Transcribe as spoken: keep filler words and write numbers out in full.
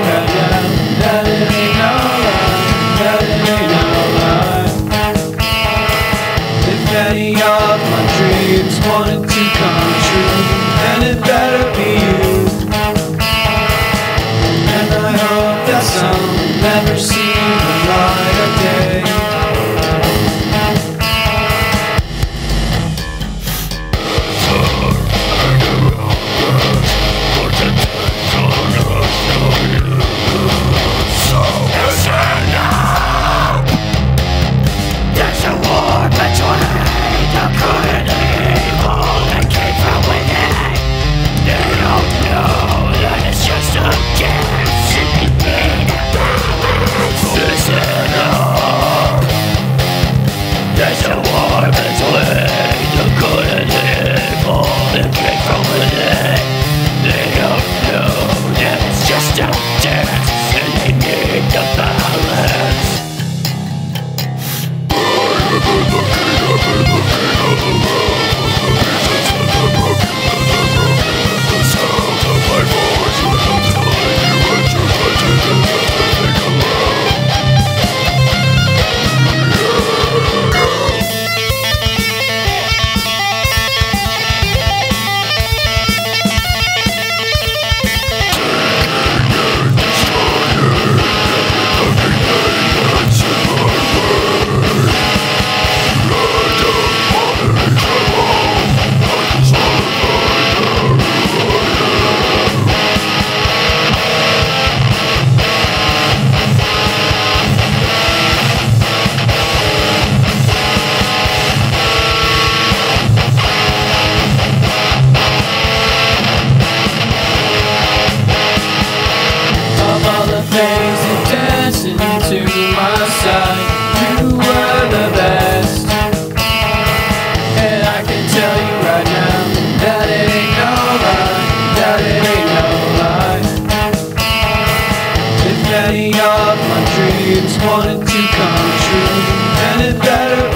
right now that it ain't no lie, that it ain't no lie. If any of my dreams wanted to come true, then it better be you. And I hope that some never see the light of day. There's a war between the good and the evil that came from within. They don't know that it's just a dance, and they need the balance. I have been the king, I've been the king of the world, with the pieces and the broken and the broken and the sound of my voice without telling you what you're fighting and everything around. Things that dancing to my side, you were the best. And I can tell you right now that it ain't no lie, that it ain't no lie. If any of my dreams wanted to come true, then it better